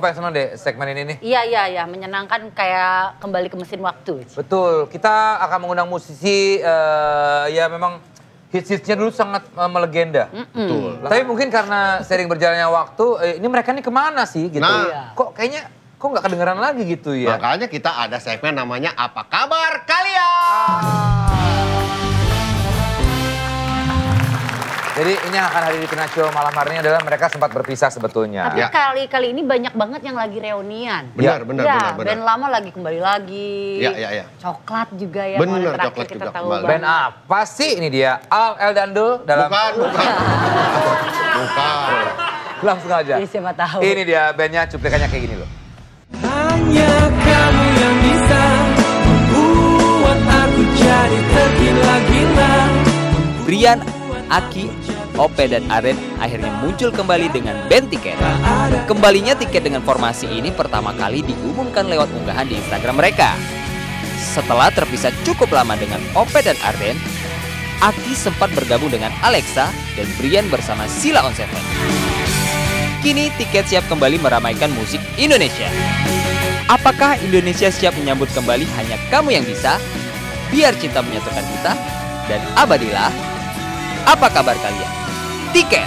paling senang deh segmen ini nih. Iya, menyenangkan kayak kembali ke mesin waktu. Betul, kita akan mengundang musisi ya memang hits-hitsnya dulu sangat melegenda. Betul. Tapi mungkin karena sering berjalannya waktu, ini mereka nih kemana sih gitu. Nah. Kok nggak kedengeran lagi gitu ya. Makanya kita ada segmen namanya Apa Kabar Kalian? Jadi ini yang akan hadir di Tonight Show malam hari ini adalah mereka sempat berpisah sebetulnya. Tapi Ya. kali ini banyak banget yang lagi reunian. Benar. Band lama lagi kembali lagi. Iya. Coklat juga ya. Bener, kemarin terakhir Coklat kita juga tahu kembali. Band apa sih? Ini dia Al Eldandul dalam... Bukan. Langsung aja. Jadi siapa tahu. Ini dia bandnya, cuplikannya kayak gini loh. Hanya kamu yang bisa membuat aku jadi tergila-gila. Brian, Aki, Ope, dan Aren akhirnya muncul kembali dengan band Tiket. Kembalinya Tiket dengan formasi ini pertama kali diumumkan lewat unggahan di Instagram mereka. Setelah terpisah cukup lama dengan Ope dan Arden, Aki sempat bergabung dengan Alexa dan Brian bersama Sheila on Seven. Kini Tiket siap kembali meramaikan musik Indonesia. Apakah Indonesia siap menyambut kembali Hanya Kamu Yang Bisa? Biar Cinta Menyatukan Kita dan Abadilah. Apa kabar kalian? Tiket.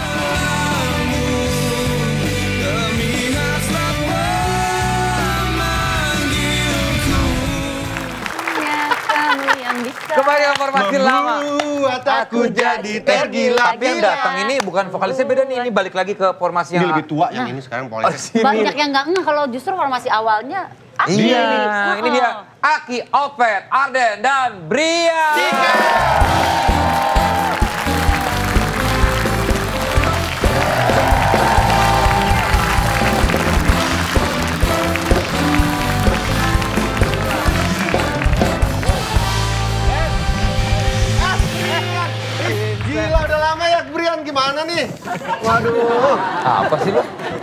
Kamu yang bisa. Kembali ke formasi lama. Membuat aku jadi tergila-gila. Tapi yang datang ini bukan vokalisnya beda nih, ini balik lagi ke formasi Ini yang... lebih tua yang ini sekarang Oh, polisi. sini. Banyak yang nggak kalau justru formasi awalnya. Aki. Iya, ini dia Aki, Opet, Arden, dan Brian. Gila udah lama ya Brian, gimana nih? Waduh. Apa sih lu?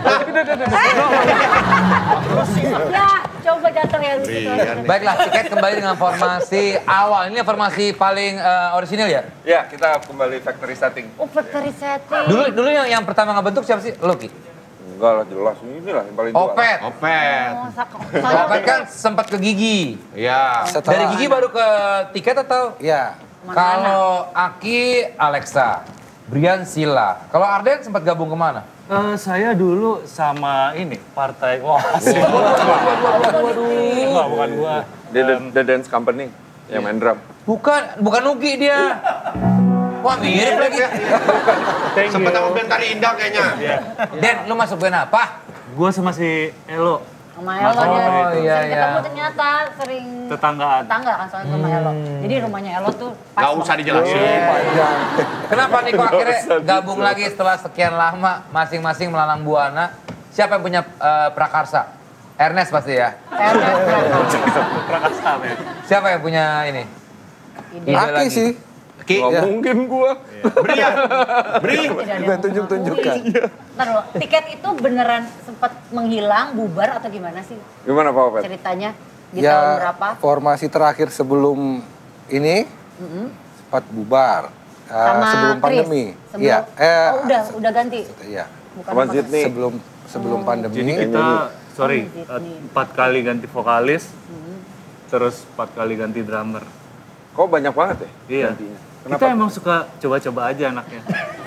Ya, coba datang ya. Brian nih. Baiklah, Tiket kembali dengan formasi awal. Ini formasi paling orisinil ya? Ya, kita kembali factory setting. Oh, factory setting. Dulu yang pertama ngebentuk siapa sih? Lu, Ki? Enggak lah, jelas. Inilah yang paling tua. Opet. Opet. Oh, Opet kan sempat ke Gigi. Iya. Dari Gigi baru ke Tiket atau? Iya. Kalau Aki, Alexa. Brian, Sheila. Kalau Arden sempat gabung kemana? Saya dulu sama ini, partai... Wah, asik. Enggak, bukan gua. Dia The Dance Company yang main drum. Bukan Nugi dia. Wah, mirip lagi. Thank Sempet you. sama band Tari Indah kayaknya. Den, lu masuk band apa? Gua sama si Elo, Sama Elo Oh, dia. iya, Sering iya. ketemu ternyata, sering tetanggaan. tetangga kan soalnya sama Elo. Jadi rumahnya Elo tuh pas. Gak usah dijelasin. Kenapa nih kok akhirnya gabung lagi setelah sekian lama masing-masing melalang buana? Siapa yang punya prakarsa? Ernest pasti ya. Prakasa, men. Siapa yang punya ini? Ide Aki lagi. sih. Ki, Nggak mungkin gua. Brian. Bri. Gue tunjuk-tunjukkan. Ntar dulu, Tiket itu beneran sempat menghilang, bubar atau gimana sih Gimana Pak Opet? ceritanya? Di tahun berapa? Formasi terakhir sebelum ini sempat bubar. Sama Sebelum Chris? pandemi. Sebelum- Iya. udah ganti. Iya. Bukan Sama sama- Zidni. Sebelum pandemi. Jadi kita, sorry, Oh, Zidni. 4 kali ganti vokalis, terus 4 kali ganti drummer. Kok banyak banget ya? Iya. gantinya? Kita emang suka coba-coba aja anaknya.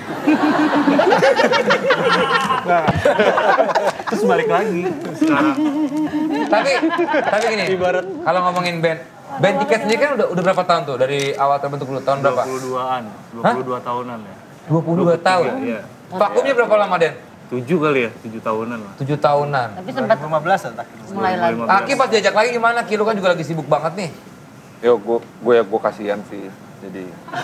Nah, terus balik lagi sekarang. Tapi gini, kalau ngomongin band Tiket sendiri kan udah berapa tahun tuh dari awal terbentuk dulu? Tahun berapa? 22-an, 22 tahunan ya. 22 tahun. Iya. Vakumnya berapa lama, Den? 7 kali ya, 7 tahunan lah. 7 tahunan. Tapi sempat 15 mulai lagi. 15. Aki pas diajak lagi gimana? Ki, lu kan juga lagi sibuk banget nih. Yo, gue kasihan sih. Jadi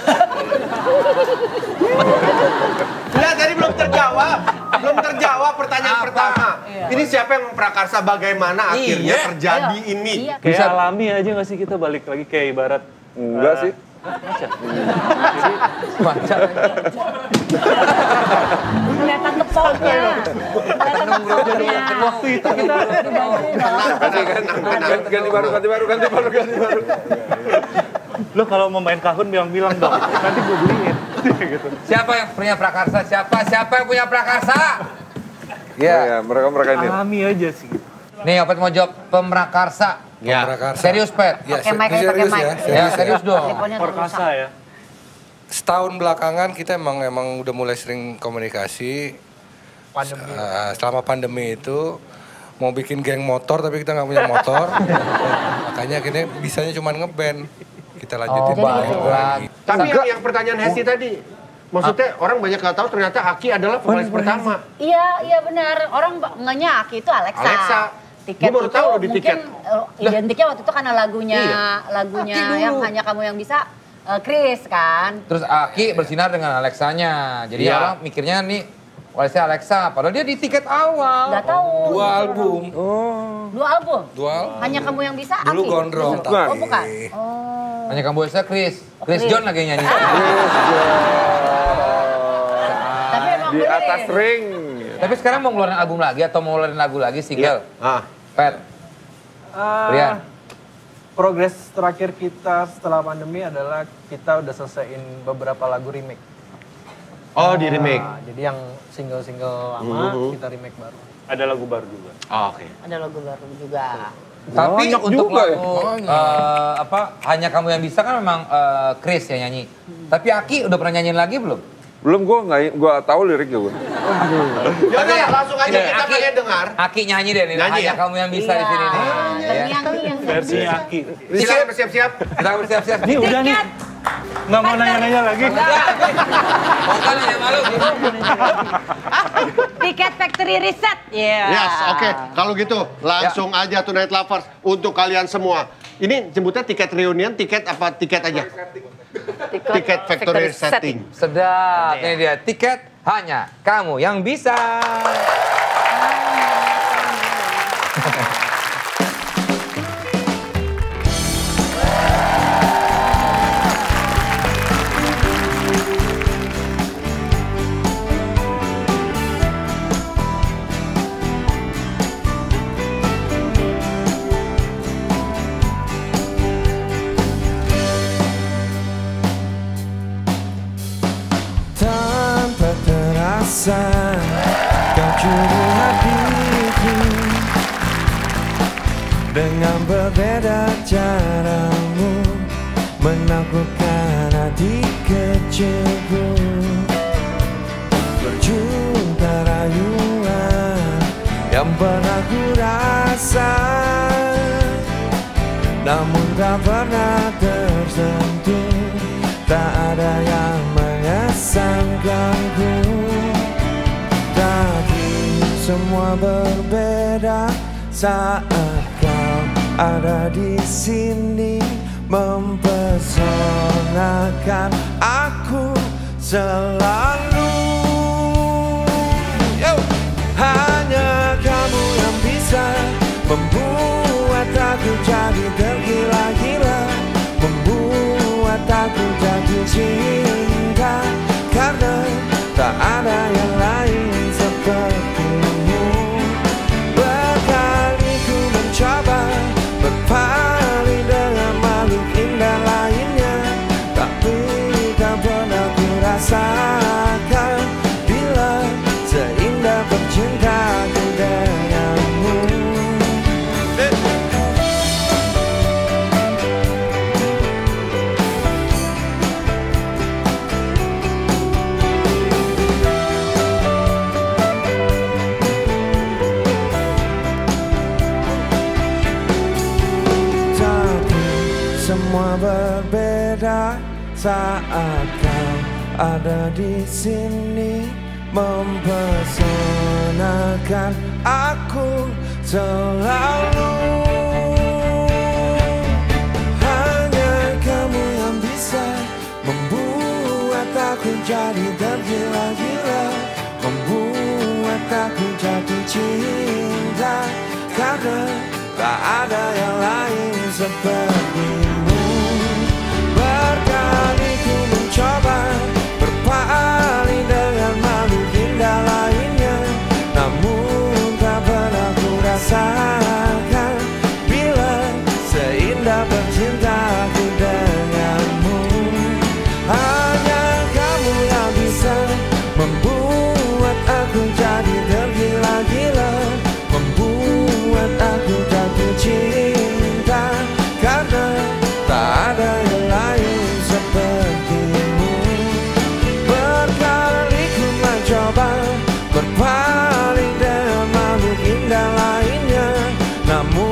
Lihat tadi belum terjawab. Belum terjawab pertanyaan pertama. Ini siapa yang memprakarsa bagaimana akhirnya Iya. terjadi ini? Iya. Kayak Bisa- alami aja gak sih kita balik lagi kayak ibarat enggak sih. Baca. Kelihatan tepoknya. Kelihatan tepoknya. waktu itu kita Ganti baru. lo kalau mau main kahun bilang-bilang dong, nanti gue beliin gitu. Siapa yang punya prakarsa? Siapa yang punya prakarsa? Ya. Mereka ini. Alami aja sih. Nih, Opet mau jawab pemrakarsa. Ya. Pemrakarsa. Serius, Pet? Ya, Pakai mic aja, serius pakai ya. mic. Ya, serius dong. Teleponnya Perkasa ya. Setahun belakangan kita emang udah mulai sering komunikasi. Selama pandemi itu mau bikin geng motor tapi kita nggak punya motor. Makanya akhirnya bisanya cuma ngeband. Kita lanjutin baiklah. Tapi yang pertanyaan Hesti tadi, maksudnya orang banyak nggak tahu ternyata Aki adalah vokalis pertama. Iya benar. Orang nganya Aki itu Alexa. Alexa. Tiket Gua baru itu tahu loh di mungkin tiket. identiknya waktu itu karena lagunya Aki dulu. yang Hanya Kamu Yang Bisa, Chris kan. Terus Aki bersinar dengan Alexanya. Jadi Iya. orang mikirnya nih, walisnya Alexa. Padahal dia di tiket awal. Gak tahu. 2 album. 2 album. Dual. Hanya Kamu Yang Bisa, Dulu Aki. gondrong. Bukan. Oh bukan. Oh. Hanya kamu bisa Chris. Chris Chris. John lagi nyanyi. Tapi emang Di bener. atas ring. Tapi sekarang mau ngeluarin album lagi atau mau ngeluarin lagu lagi single? Ah. Pet. Rian. Progres terakhir kita setelah pandemi adalah kita udah selesaiin beberapa lagu remake. Oh, di remake. Jadi yang single-single lama kita remake baru. Ada lagu baru juga. Oh, oke. Ada lagu baru juga. Tapi Banyak untuk juga ya. lagu Hanya Kamu Yang Bisa kan memang Chris yang nyanyi. Tapi Aki udah pernah nyanyiin lagi belum? Belum, gue tahu liriknya gue. Ya, langsung aja kita Aki. pengen dengar. Aki nyanyi deh nih. Nyanyi Hanya ya? Kamu Yang Bisa di sini nih. Ya. Terngiang-ngiang. Versinya Aki. Silakan bersiap-siap. Kita bersiap-siap. Ini udah nih. Nggak mau nanya-nanya lagi. Mau kan nanya malu. Tiket Factory Reset. Iya. Yes, oke. Kalau gitu langsung aja Tonight Lovers untuk kalian semua. Ini jemputnya tiket reunion, tiket apa tiket aja? Tiket Factory Setting. Sedap. Ini dia tiket Hanya Kamu Yang Bisa. Tanpa terasa kau curi hatiku dengan berbeda caramu menaklukkan hati kecilku. Berjuta rayuan yang pernah ku rasa, namun tak pernah tersentuh. Tak ada yang mengesankanku. Tapi semua berbeda saat kau ada di sini, mempesonakan aku selalu. Yo! Hanya kamu yang bisa membuat aku jadi tergila-gila, membuat aku jatuh cinta, karena tak ada yang lain sepertimu. Berkali ku mencoba berpaling dengan makhluk indah lainnya, tapi tak pernah ku rasakan bila seindah bercintaku denganmu. Tapi semua berbeda saat kau ada di sini, mempesonakan aku selalu. Hanya kamu yang bisa membuat aku jadi tergila-gila, membuat aku jatuh cinta, karena tak ada yang lain sepertimu. Berkali ku mencoba berpaling dengan makhluk indah lainnya, namun tak pernah ku rasakan bila seindah bercintaku denganmu. Hanya kamu yang bisa membuat aku jadi tergila-gila, namun